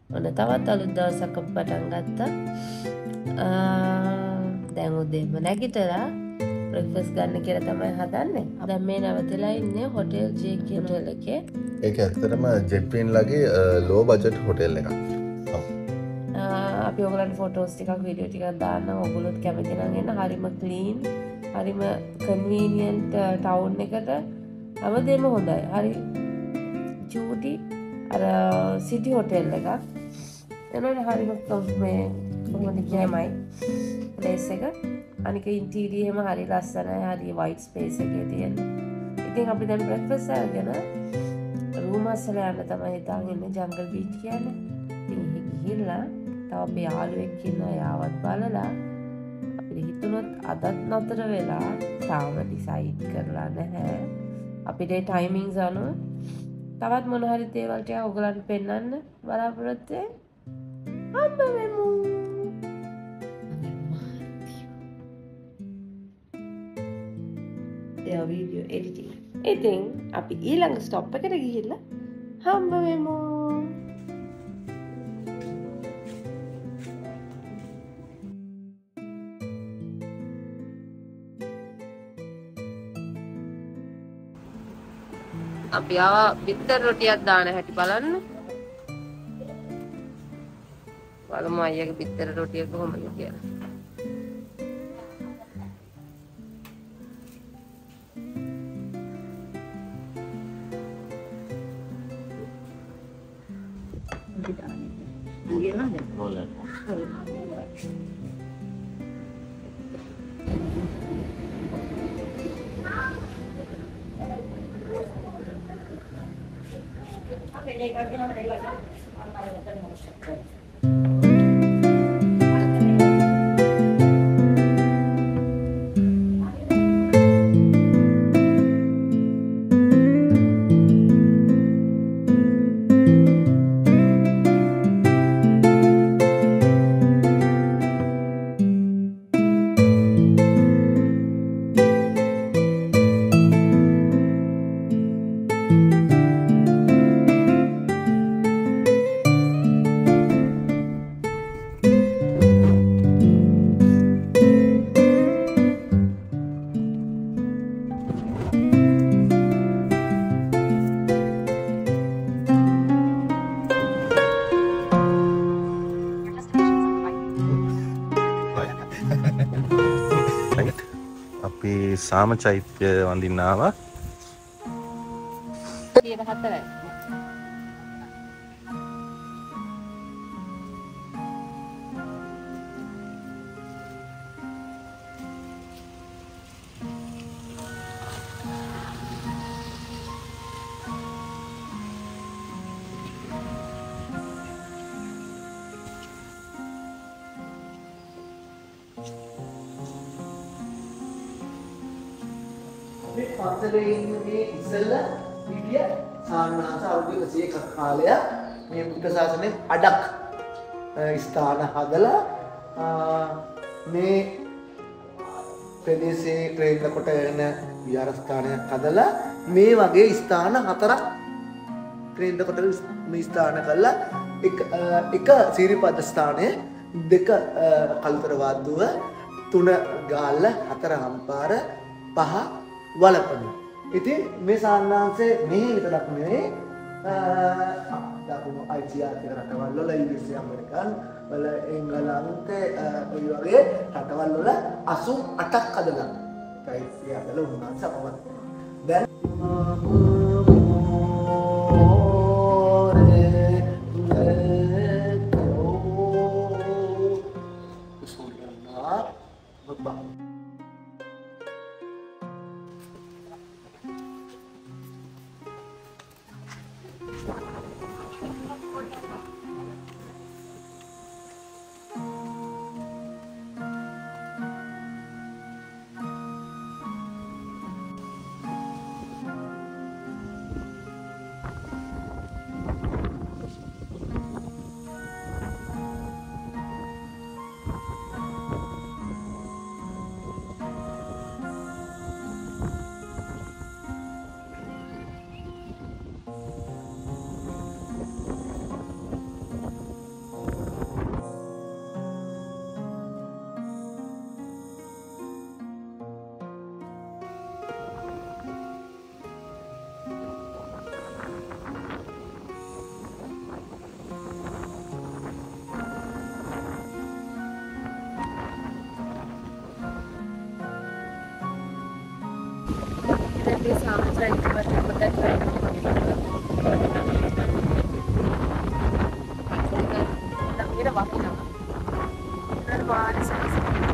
ඔන්න තවත් අලුත් දවසක් අපි පටන් ගත්තා. දැන් උදේම නැගිටලා බ්‍රෙක්ෆාස්ට් ගන්න කියලා තමයි හදන්නේ. දැන් මේ නැවතලා ඉන්නේ හොටෙල් JK හොටෙල් එකේ. ඒක ඇත්තටම ජෙට් ප්ලේන්ලාගේ ලෝ බජට් හොටෙල් එකක්. අපි ඔයගලන්ට ෆොටෝස් ටිකක් වීඩියෝ ටිකක් දාන්නම්. ඔයගොල්ලොත් කැමති නම් එන්න. හරිම ක්ලීන්, හරිම කන්වීනියන්ට් ටවුන් එකට. හැමදේම හොඳයි. හරි චූටි අර සිටි හොටෙල් එකක්. එනවනේ හරිම මේ කොහොමද කියමයි ප්ලේස් එක. අනික ඉන්ටීරියර් එහෙම හරි ලස්සනයි. හරි වයිට් ස්පේස් එකේ තියෙන. ඉතින් අපි දැන් බ්‍රෙක්ෆාස්ට් අරගෙන රූම් අස්සල යන්න තමයි හිතාගෙන ඉන්නේ ජංගල් බීච් කියන්නේ. ඉතින් එහෙ ගිහිල්ලා තව අපේ යාළුවෙක් ඉන්නවා. යාවත් බලලා අපිට හිතුනොත් අදත් නතර වෙලා තාම ඩිසයිඩ් කරලා නැහැ. අපිට ටයිමින්ග්ස් අනුව තවත් මොන හරි දේවල් ටික ඔයගලන්ට පෙන්වන්න බලාපොරොත්තු හම්බ වෙමු. Video editing. ඉතින් අපි ඊළඟ ස්ටොප් එකට ගිහිල්ලා හම්බ වෙමු. අපි ආවා බිත්තර රොටියක් දාන හැටි බලන්න. බලමු අයියාගේ බිත්තර රොටිය කොහොමද කියලා. අපි සාම චෛත්‍ය වඳින්න ආවා. 4යි. පන්සලේ ඉන්නේ ඉස්සෙල්ලා පිටිය සාමනාස අවුරුදු 101ක කාලයක් මේ බුද්ධ ශාසනයේ අඩක් ස්ථාන හදලා මේ ප්‍රදේශයේ ක්‍රේන්ද කොට යන විහාරස්ථානයක් හදලා මේ වගේ ස්ථාන 4ක් ක්‍රේන්ද කොට මේ ස්ථාන කළා. එක සිරිපද ස්ථානයේ 2 කලුතර වාද්දුව 3 ගාල්ල 4 හම්පාර 5 වලපඩු. ඉතින් මේ සාන්නාංශේ මෙහි විතරක් නෙවෙයි දකුණු ඓතිහාසික රටවල් වල ඉංග්‍රීසි ඇමරිකන් වල එංගලන්ත ඔය වගේ රටවල් වල 88ක් හදලා ඓතිහාසික හදලා උන්වහන්සේ අපවත්. දැන් දැන් ඊට වකිනවා. ඊට මානසික